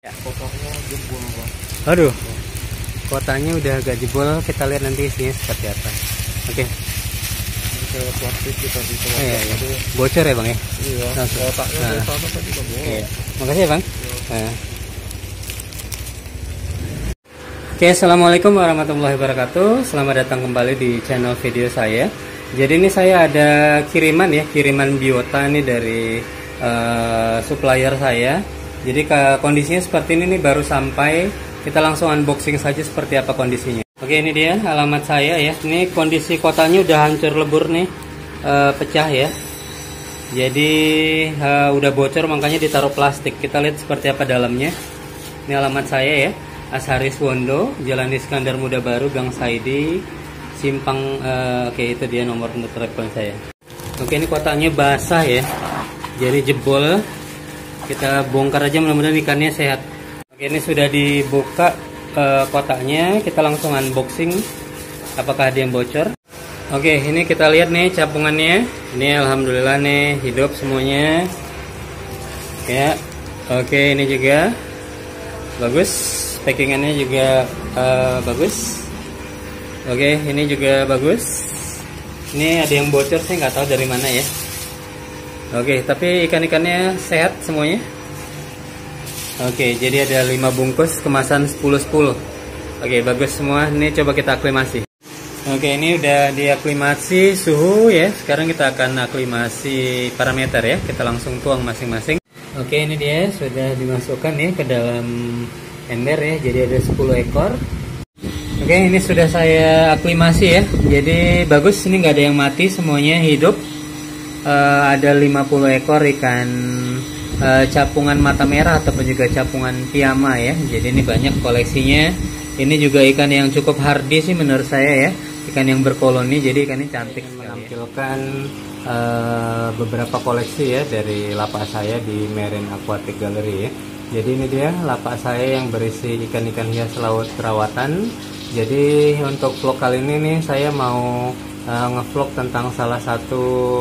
Ya. Kotaknya jebol, Bang. Aduh, kotaknya udah agak jebol. Kita lihat nanti isinya seperti apa. Oke. Ini kayak plastik kita di tengah. Iya. Bocor ya Bang ya? Iya. Kotaknya dari sana tadi udah bolong. Iya. Makasih ya Bang. Nah. Oke, assalamualaikum warahmatullahi wabarakatuh. Selamat datang kembali di channel video saya. Jadi ini saya ada kiriman biota nih dari supplier saya. Jadi kondisinya seperti ini nih, baru sampai. Kita langsung unboxing saja seperti apa kondisinya. Oke, ini dia alamat saya ya. Ini kondisi kotaknya udah hancur lebur nih, pecah ya. Jadi udah bocor, makanya ditaruh plastik. Kita lihat seperti apa dalamnya. Ini alamat saya ya. Asharis Wondo, Jalan Iskandar Muda Baru, Gang Saidi, Simpang. Oke, itu dia nomor telepon saya. Oke, ini kotaknya basah ya, jadi jebol. Kita bongkar aja, mudah-mudahan ikannya sehat. Oke, ini sudah dibuka kotaknya. Kita langsung unboxing. Apakah ada yang bocor? Oke, ini kita lihat nih capungannya. Ini alhamdulillah nih hidup semuanya. Ya, oke, ini juga bagus. Packingannya juga bagus. Oke, ini juga bagus. Ini ada yang bocor, saya nggak tahu dari mana ya. Oke, tapi ikan-ikannya sehat semuanya. Oke, jadi ada 5 bungkus kemasan 10-10. Oke, bagus semua. Ini coba kita aklimasi. Oke, ini udah diaklimasi suhu ya. Sekarang kita akan aklimasi parameter ya. Kita langsung tuang masing-masing. Oke, ini dia sudah dimasukkan nih ke dalam ember ya. Jadi ada 10 ekor. Oke, ini sudah saya aklimasi ya. Jadi bagus, ini nggak ada yang mati, semuanya hidup. Ada 50 ekor ikan capungan mata merah ataupun juga capungan piyama ya. Jadi ini banyak koleksinya. Ini juga ikan yang cukup hardy sih menurut saya ya. Ikan yang berkoloni, jadi ikannya cantik. Menampilkan beberapa koleksi ya dari lapak saya di Marine Aquatic Gallery ya. Jadi ini dia lapak saya yang berisi ikan-ikan hias laut perawatan. Jadi untuk vlog kali ini nih saya mau ngevlog tentang salah satu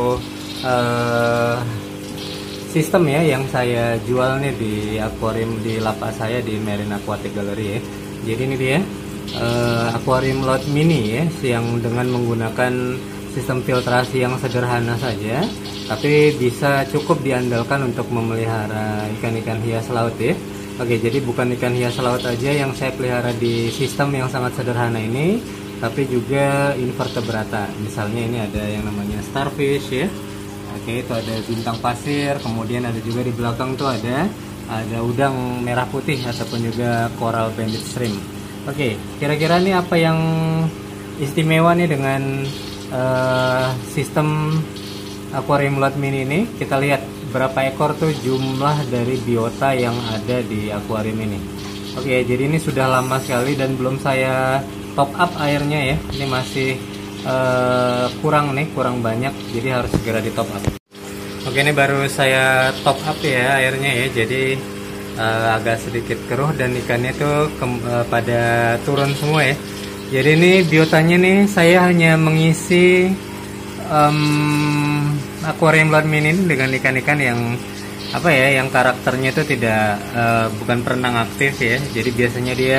sistem ya yang saya jual nih di akuarium di lapak saya di Marine Aquatic Gallery ya. Jadi ini dia akuarium laut mini ya, yang dengan menggunakan sistem filtrasi yang sederhana saja, tapi bisa cukup diandalkan untuk memelihara ikan-ikan hias laut ya. Oke, jadi bukan ikan hias laut aja yang saya pelihara di sistem yang sangat sederhana ini, tapi juga invertebrata. Misalnya ini ada yang namanya starfish ya. Oke, itu ada bintang pasir, kemudian ada juga di belakang tuh ada udang merah putih ataupun juga coral banded shrimp. Oke, kira-kira nih apa yang istimewa nih dengan sistem akuarium laut mini ini? Kita lihat berapa ekor tuh jumlah dari biota yang ada di akuarium ini. Oke, jadi ini sudah lama sekali dan belum saya top up airnya ya. Ini masih kurang banyak, jadi harus segera di top up. Oke, ini baru saya top up ya airnya ya, jadi agak sedikit keruh dan ikannya tuh pada turun semua ya. Jadi ini biotanya nih saya hanya mengisi akuarium laut mini ini dengan ikan-ikan yang apa ya, yang karakternya itu tidak bukan perenang aktif ya. Jadi biasanya dia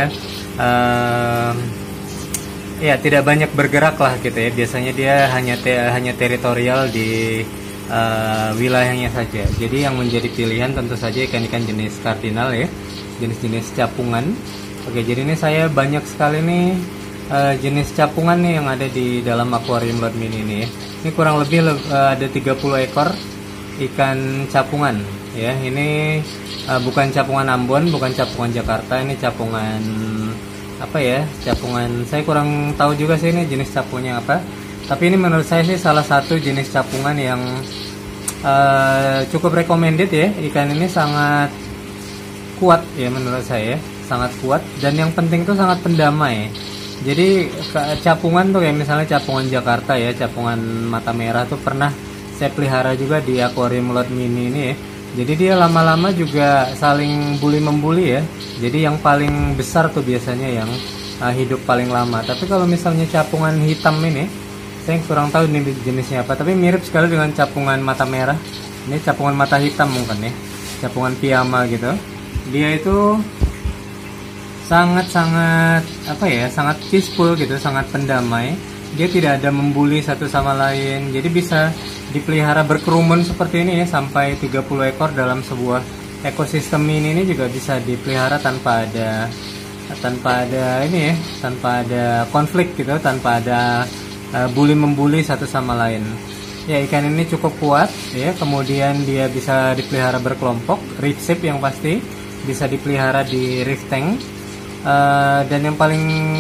ya tidak banyak bergerak lah gitu ya. Biasanya dia hanya teritorial di wilayahnya saja. Jadi yang menjadi pilihan tentu saja ikan-ikan jenis kardinal ya, jenis-jenis capungan. Oke, jadi ini saya banyak sekali nih jenis capungan nih yang ada di dalam akuarium laut mini ini ya. Ini kurang lebih ada 30 ekor ikan capungan ya. Ini bukan capungan Ambon, bukan capungan Jakarta, ini capungan apa ya, capungan saya kurang tahu juga sih ini jenis capungnya apa, tapi ini menurut saya sih salah satu jenis capungan yang cukup recommended ya. Ikan ini sangat kuat ya menurut saya, sangat kuat, dan yang penting tuh sangat pendamai. Jadi capungan tuh kayak misalnya capungan Jakarta ya, capungan mata merah tuh pernah saya pelihara juga di akuarium laut mini ini ya. Jadi dia lama-lama juga saling bully-membuli ya. Jadi yang paling besar tuh biasanya yang hidup paling lama. Tapi kalau misalnya capungan hitam ini, saya kurang tahu ini jenisnya apa, tapi mirip sekali dengan capungan mata merah. Ini capungan mata hitam mungkin ya, capungan piyama gitu. dia itu sangat-sangat apa ya, sangat peaceful gitu, sangat pendamai. Dia tidak ada membuli satu sama lain. Jadi bisa dipelihara berkerumun seperti ini ya, sampai 30 ekor dalam sebuah ekosistem mini ini juga bisa dipelihara tanpa ada ini ya, tanpa ada konflik gitu, tanpa ada bully membuli satu sama lain. Ya, ikan ini cukup kuat ya, kemudian dia bisa dipelihara berkelompok, reef shape yang pasti, bisa dipelihara di reef tank, dan yang paling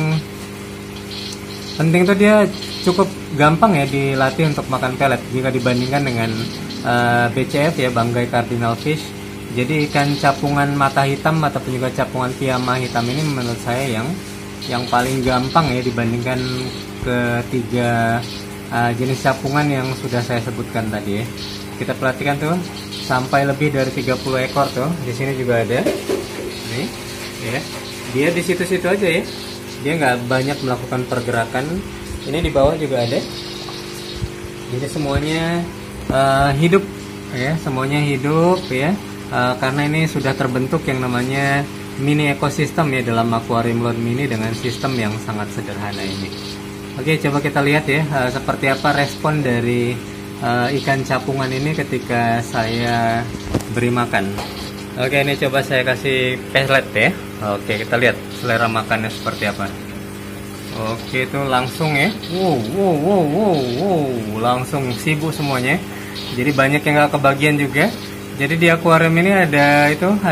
penting tuh dia cukup gampang ya dilatih untuk makan pelet jika dibandingkan dengan BCF ya, banggai cardinal fish. Jadi ikan capungan mata hitam ataupun juga capungan piama hitam ini menurut saya yang paling gampang ya dibandingkan ketiga jenis capungan yang sudah saya sebutkan tadi ya. Kita perhatikan tuh, sampai lebih dari 30 ekor tuh. Di sini juga ada. Nih, ya. Dia di situ-situ aja ya. Dia nggak banyak melakukan pergerakan. Ini di bawah juga ada. Jadi semuanya hidup ya, semuanya hidup ya. Karena ini sudah terbentuk yang namanya mini ekosistem ya dalam akuarium laut mini dengan sistem yang sangat sederhana ini. Oke, coba kita lihat ya seperti apa respon dari ikan capungan ini ketika saya beri makan. Oke, ini coba saya kasih pelet ya. Oke, kita lihat selera makannya seperti apa. Oke, itu langsung ya. Wow, langsung sibuk semuanya. Jadi banyak yang nggak kebagian juga. Jadi di akuarium ini ada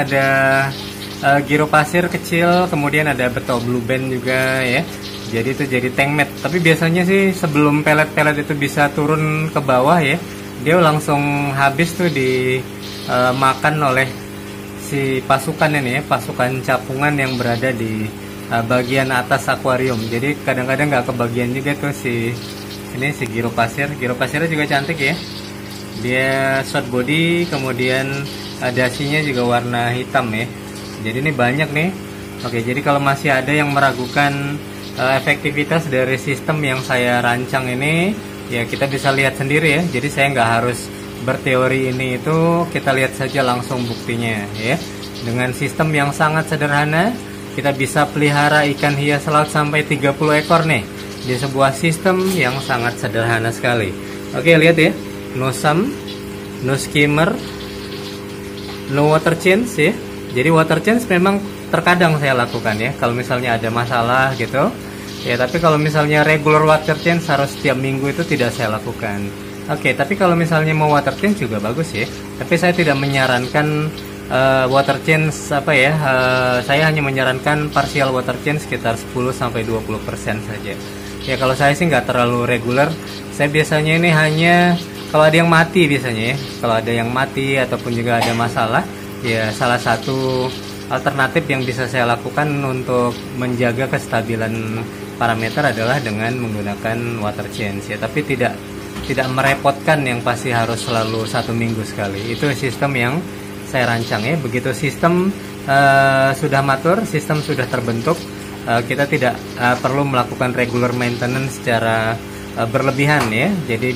giro pasir kecil, kemudian ada betok blue band juga ya. Jadi itu jadi tank mat. Tapi biasanya sih sebelum pelet-pelet itu bisa turun ke bawah ya, dia langsung habis tuh dimakan oleh si pasukan ini ya, pasukan capungan yang berada di bagian atas akuarium. Jadi kadang-kadang nggak kebagian juga tuh si giro pasir. Giro pasirnya juga cantik ya. Dia short body, kemudian dasinya juga warna hitam ya. Jadi ini banyak nih. Oke, jadi kalau masih ada yang meragukan efektivitas dari sistem yang saya rancang ini, ya kita bisa lihat sendiri ya. Jadi saya nggak harus berteori ini itu, kita lihat saja langsung buktinya ya. Dengan sistem yang sangat sederhana, kita bisa pelihara ikan hias laut sampai 30 ekor nih di sebuah sistem yang sangat sederhana sekali. Oke, lihat ya. No sum, no skimmer, no water change ya. Jadi water change memang terkadang saya lakukan ya, kalau misalnya ada masalah gitu ya. Tapi kalau misalnya regular water change harus setiap minggu itu tidak saya lakukan. Oke, tapi kalau misalnya mau water change juga bagus ya. Tapi saya tidak menyarankan water change apa ya. Saya hanya menyarankan partial water change sekitar 10-20% saja. Ya kalau saya sih nggak terlalu regular. Saya biasanya ini hanya kalau ada yang mati biasanya ya. Kalau ada yang mati ataupun juga ada masalah, ya salah satu alternatif yang bisa saya lakukan untuk menjaga kestabilan parameter adalah dengan menggunakan water change ya. Tapi tidak merepotkan yang pasti harus selalu 1 minggu sekali. Itu sistem yang saya rancang ya. Begitu sistem sudah matur, sistem sudah terbentuk, kita tidak perlu melakukan regular maintenance secara berlebihan ya. Jadi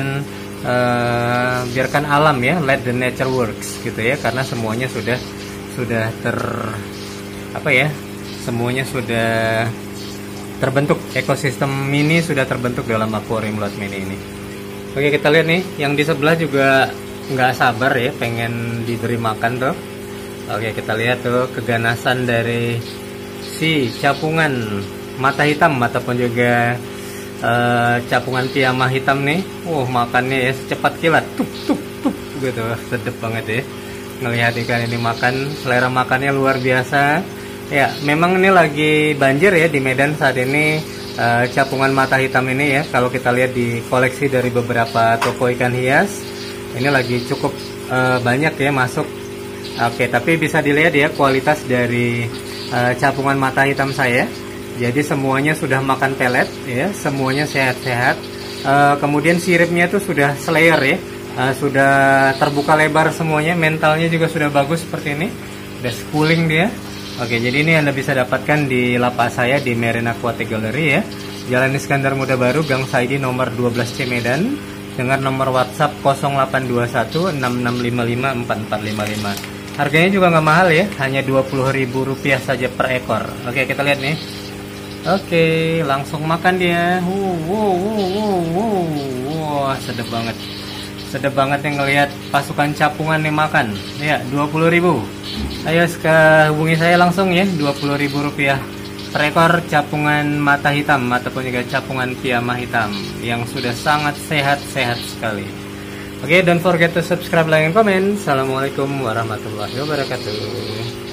biarkan alam ya, let the nature works gitu ya. Karena semuanya sudah semuanya sudah terbentuk, ekosistem mini sudah terbentuk dalam akuarium laut mini ini. Oke, kita lihat nih, yang di sebelah juga nggak sabar ya, pengen diberi makan tuh. Oke, kita lihat tuh keganasan dari si capungan mata hitam ataupun juga capungan piama hitam nih. Makannya ya secepat kilat, tup gitu, sedep banget ya. Ngelihat ikan ini makan, selera makannya luar biasa. Ya, memang ini lagi banjir ya di Medan saat ini. Capungan mata hitam ini ya, kalau kita lihat di koleksi dari beberapa toko ikan hias, ini lagi cukup banyak ya masuk. Oke, tapi bisa dilihat ya kualitas dari capungan mata hitam saya. Jadi semuanya sudah makan pelet ya, semuanya sehat-sehat. Kemudian siripnya itu sudah slayer ya, sudah terbuka lebar semuanya. Mentalnya juga sudah bagus seperti ini, udah schooling dia. Oke, jadi ini Anda bisa dapatkan di lapak saya di Marine Aquatic Gallery ya, Jalan Iskandar Muda Baru, Gang Saidi nomor 12C Medan, dengan nomor WhatsApp 0821 6655 4455. Harganya juga nggak mahal ya, hanya Rp20.000 saja per ekor. Oke, kita lihat nih. Oke, langsung makan dia. Wah, sedap banget. Sedap banget yang ngelihat pasukan capungan nih makan. Ya, 20.000. Ayo hubungi saya langsung ya, Rp20.000 per ekor capungan mata hitam ataupun juga capungan piyama hitam yang sudah sangat sehat-sehat sekali. Oke, don't forget to subscribe, like, and comment. Assalamualaikum warahmatullahi wabarakatuh.